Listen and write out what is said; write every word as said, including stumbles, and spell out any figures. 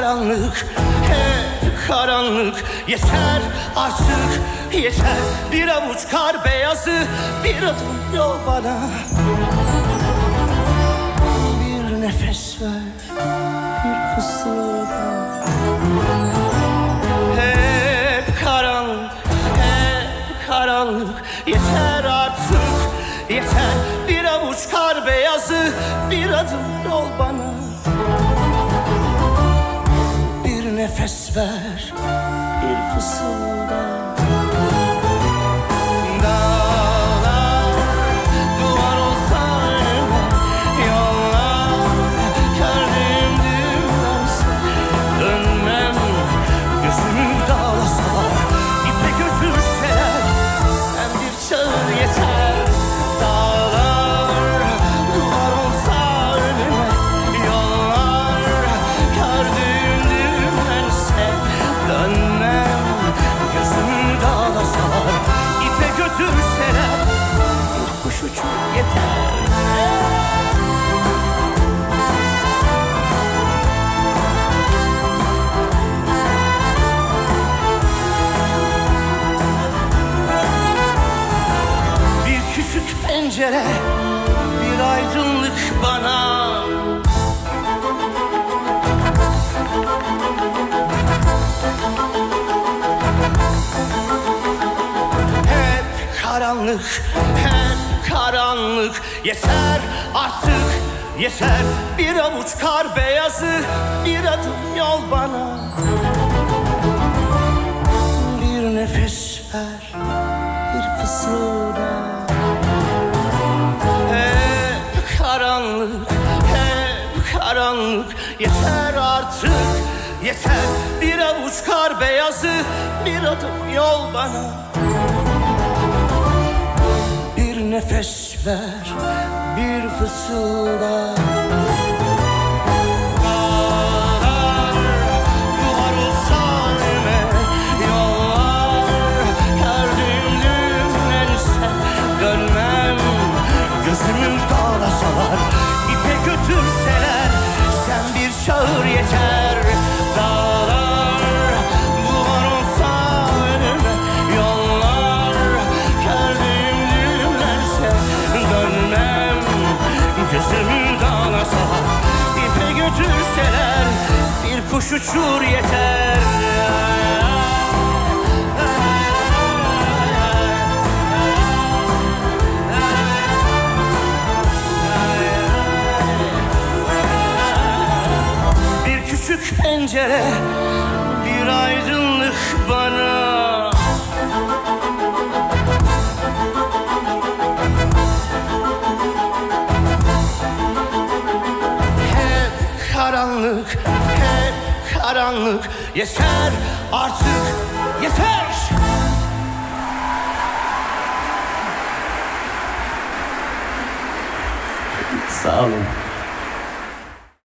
karanlık, hep karanlık. Yeter artık, yeter. Bir avuç kar beyazı, bir adım yol bana. Bir nefes ver, bir fısılda. Hep karanlık, hep karanlık. Yeter artık, yeter. Bir avuç kar beyazı, bir adım yol bana. Bir nefes ver, bir fısılda. Dağlar duvar olsa önüme, yollar gördüğüm düğümlerse dönmem. Gözümü dağlasalar, ipe götürseler, sen bir çağır yeter. Dağlar duvar olsa önüme, yollar gördüğüm düğümlerse dönmem. Gözümü dağlasalar, ipe götürseler, bir kuş uçur yeter. Bir küçük pencere, bir aydınlık bana. Hep karanlık, hep karanlık. Yeter artık, yeter. Bir avuç kar beyazı, bir adım yol bana. Bir nefes ver, bir fısılda. Hep karanlık, hep karanlık. Yeter artık, yeter. Bir avuç kar beyazı, bir adım yol bana. Bir nefes ver, bir fısılda. Dağlar duvar olsa önüme, yollar gördüğüm düğümlense dönmem. Gözümü dağlasalar, ipe götürseler, sen bir çağır yeter. Dağlar duvar olsa önüme, yollar gördüğüm düğümlense dönmem. Gözümü dağlasalar, ipe götürseler, bir kuş uçur yeter. Bir küçük pencere, bir aydınlık bana. Hep karanlık, hep karanlık. Yeter artık, yeter. Sağ olun.